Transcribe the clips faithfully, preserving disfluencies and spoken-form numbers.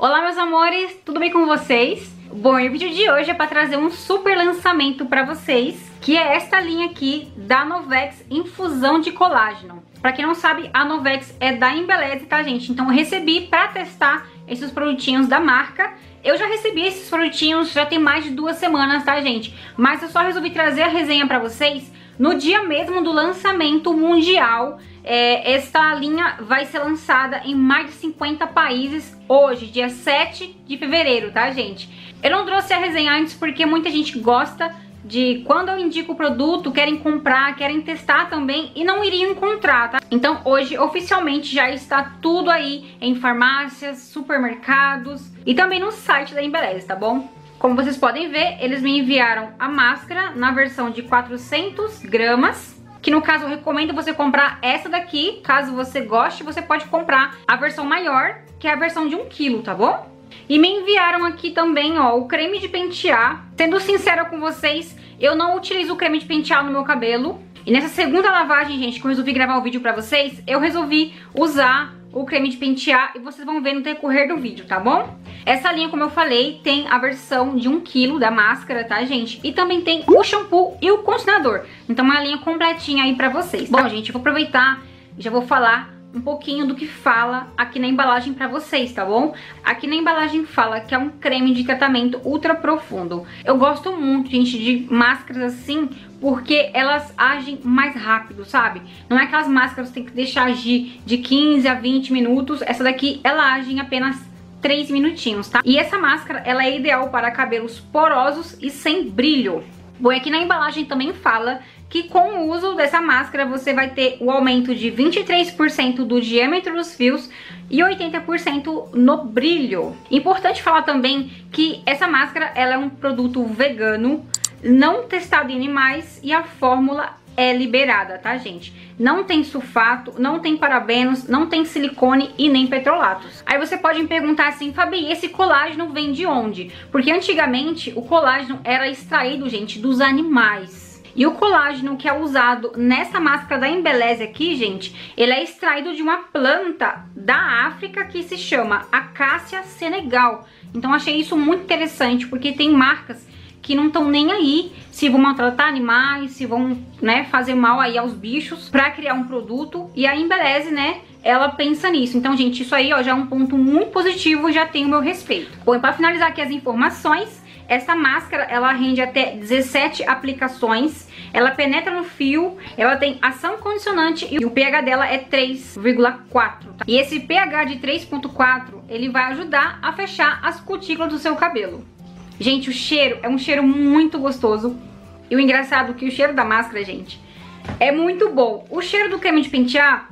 Olá meus amores, tudo bem com vocês? Bom, e o vídeo de hoje é para trazer um super lançamento para vocês, que é esta linha aqui da Novex Infusão de Colágeno. Pra quem não sabe, a Novex é da Embeleze, tá gente? Então eu recebi pra testar esses produtinhos da marca. Eu já recebi esses produtinhos já tem mais de duas semanas, tá gente? Mas eu só resolvi trazer a resenha pra vocês no dia mesmo do lançamento mundial. É, esta linha vai ser lançada em mais de cinquenta países hoje, dia sete de fevereiro, tá gente? Eu não trouxe a resenha antes porque muita gente gosta de, quando eu indico o produto, querem comprar, querem testar também e não iriam encontrar, tá? Então hoje oficialmente já está tudo aí em farmácias, supermercados e também no site da Embeleze, tá bom? Como vocês podem ver, eles me enviaram a máscara na versão de quatrocentas gramas, que no caso eu recomendo você comprar essa daqui. Caso você goste, você pode comprar a versão maior, que é a versão de um quilo, tá bom? E me enviaram aqui também, ó, o creme de pentear. Sendo sincera com vocês, eu não utilizo o creme de pentear no meu cabelo. E nessa segunda lavagem, gente, que eu resolvi gravar o vídeo pra vocês, eu resolvi usar o creme de pentear e vocês vão ver no decorrer do vídeo, tá bom? Essa linha, como eu falei, tem a versão de um quilo da máscara, tá, gente? E também tem o shampoo e o condicionador. Então, uma linha completinha aí pra vocês. Bom, gente, eu vou aproveitar e já vou falar um pouquinho do que fala aqui na embalagem pra vocês, tá bom? Aqui na embalagem fala que é um creme de tratamento ultra profundo. Eu gosto muito, gente, de máscaras assim, porque elas agem mais rápido, sabe? Não é aquelas máscaras que tem que deixar agir de quinze a vinte minutos. Essa daqui, ela age em apenas três minutinhos, tá? E essa máscara, ela é ideal para cabelos porosos e sem brilho. Bom, aqui na embalagem também fala que com o uso dessa máscara você vai ter o aumento de vinte e três por cento do diâmetro dos fios e oitenta por cento no brilho. Importante falar também que essa máscara, ela é um produto vegano, não testado em animais e a fórmula é liberada, tá gente? Não tem sulfato, não tem parabenos, não tem silicone e nem petrolatos. Aí você pode me perguntar assim, Fabi, esse colágeno vem de onde? Porque antigamente o colágeno era extraído, gente, dos animais. E o colágeno que é usado nessa máscara da Embeleze aqui, gente, ele é extraído de uma planta da África que se chama Acácia senegal. Então achei isso muito interessante, porque tem marcas que não estão nem aí se vão maltratar animais, se vão, né, fazer mal aí aos bichos pra criar um produto. E a Embeleze, né, ela pensa nisso. Então, gente, isso aí, ó, já é um ponto muito positivo, já tem o meu respeito. Bom, e pra finalizar aqui as informações, essa máscara, ela rende até dezessete aplicações, ela penetra no fio, ela tem ação condicionante e o pH dela é três vírgula quatro, tá? E esse pH de três ponto quatro, ele vai ajudar a fechar as cutículas do seu cabelo. Gente, o cheiro é um cheiro muito gostoso. E o engraçado é que o cheiro da máscara, gente, é muito bom. O cheiro do creme de pentear,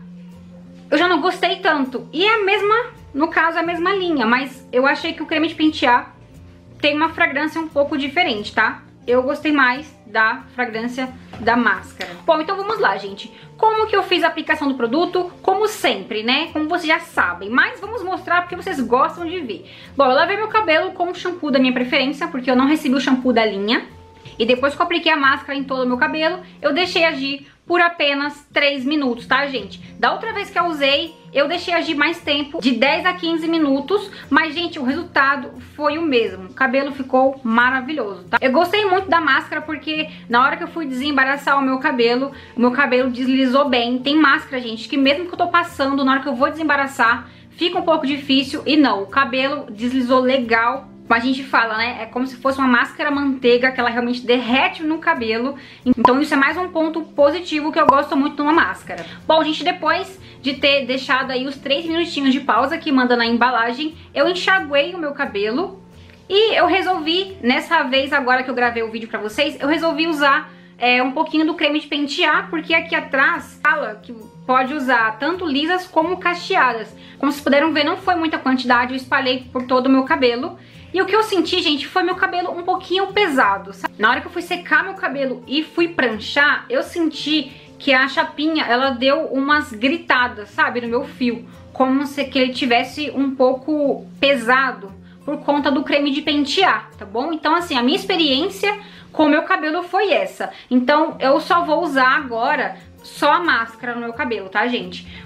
eu já não gostei tanto. E é a mesma, no caso, é a mesma linha, mas eu achei que o creme de pentear tem uma fragrância um pouco diferente, tá? Eu gostei mais da fragrância da máscara. Bom, então vamos lá, gente. Como que eu fiz a aplicação do produto? Como sempre, né? Como vocês já sabem. Mas vamos mostrar porque vocês gostam de ver. Bom, eu lavei meu cabelo com o shampoo da minha preferência, porque eu não recebi o shampoo da linha. E depois que eu apliquei a máscara em todo o meu cabelo, eu deixei agir por apenas três minutos, tá, gente? Da outra vez que eu usei, eu deixei agir mais tempo, de dez a quinze minutos. Mas, gente, o resultado foi o mesmo. O cabelo ficou maravilhoso, tá? Eu gostei muito da máscara porque na hora que eu fui desembaraçar o meu cabelo, o meu cabelo deslizou bem. Tem máscara, gente, que mesmo que eu tô passando, na hora que eu vou desembaraçar, fica um pouco difícil. E não, o cabelo deslizou legal. Como a gente fala, né? É como se fosse uma máscara manteiga, que ela realmente derrete no cabelo. Então isso é mais um ponto positivo que eu gosto muito de uma máscara. Bom, gente, depois de ter deixado aí os três minutinhos de pausa que manda na embalagem, eu enxaguei o meu cabelo. E eu resolvi, nessa vez agora que eu gravei o vídeo pra vocês, eu resolvi usar é, um pouquinho do creme de pentear, porque aqui atrás fala que pode usar tanto lisas como cacheadas. Como vocês puderam ver, não foi muita quantidade, eu espalhei por todo o meu cabelo. E o que eu senti, gente, foi meu cabelo um pouquinho pesado, sabe? Na hora que eu fui secar meu cabelo e fui pranchar, eu senti que a chapinha, ela deu umas gritadas, sabe, no meu fio. Como se que ele tivesse um pouco pesado por conta do creme de pentear, tá bom? Então, assim, a minha experiência com o meu cabelo foi essa. Então, eu só vou usar agora só a máscara no meu cabelo, tá, gente?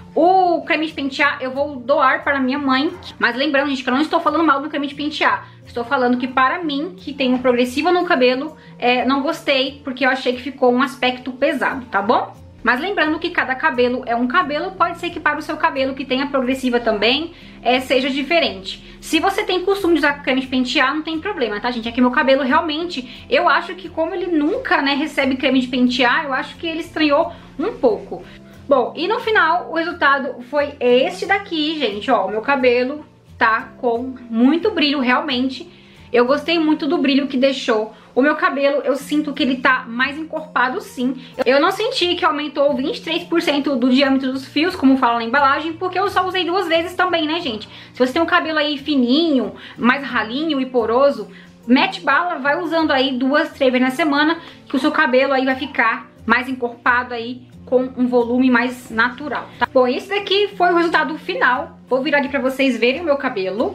O creme de pentear eu vou doar para minha mãe. Mas lembrando, gente, que eu não estou falando mal do creme de pentear. Estou falando que para mim, que tenho progressiva no cabelo, é, não gostei, porque eu achei que ficou um aspecto pesado, tá bom? Mas lembrando que cada cabelo é um cabelo, pode ser que para o seu cabelo que tenha progressiva também, é, seja diferente. Se você tem costume de usar creme de pentear, não tem problema, tá, gente? É que meu cabelo realmente, eu acho que como ele nunca, né, recebe creme de pentear, eu acho que ele estranhou um pouco. Bom, e no final o resultado foi este daqui, gente, ó, meu cabelo tá com muito brilho realmente. Eu gostei muito do brilho que deixou. O meu cabelo, eu sinto que ele tá mais encorpado sim. Eu não senti que aumentou vinte e três por cento do diâmetro dos fios, como fala na embalagem, porque eu só usei duas vezes também, né, gente? Se você tem um cabelo aí fininho, mais ralinho e poroso, mete bala, vai usando aí duas, três vezes na semana, que o seu cabelo aí vai ficar mais encorpado aí, com um volume mais natural, tá? Bom, esse daqui foi o resultado final. Vou virar aqui pra vocês verem o meu cabelo.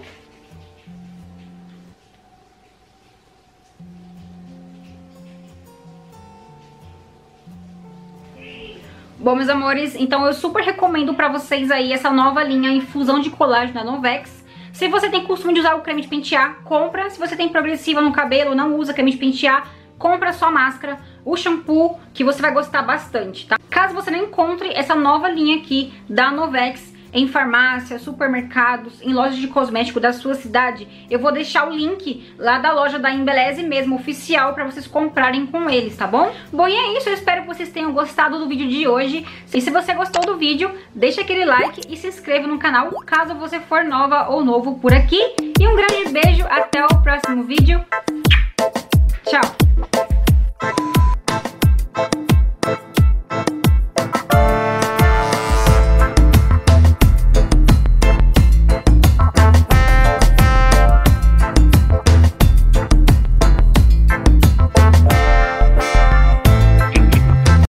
Bom, meus amores, então eu super recomendo pra vocês aí essa nova linha infusão de colágeno da Novex. Se você tem costume de usar o creme de pentear, compra. Se você tem progressiva no cabelo, não usa creme de pentear, compra só a máscara, o shampoo, que você vai gostar bastante, tá? Caso você não encontre essa nova linha aqui da Novex em farmácia, supermercados, em lojas de cosmético da sua cidade, eu vou deixar o link lá da loja da Embeleze mesmo, oficial, pra vocês comprarem com eles, tá bom? Bom, e é isso, eu espero que vocês tenham gostado do vídeo de hoje. E se você gostou do vídeo, deixa aquele like e se inscreva no canal, caso você for nova ou novo por aqui. E um grande beijo, até o próximo vídeo. Tchau!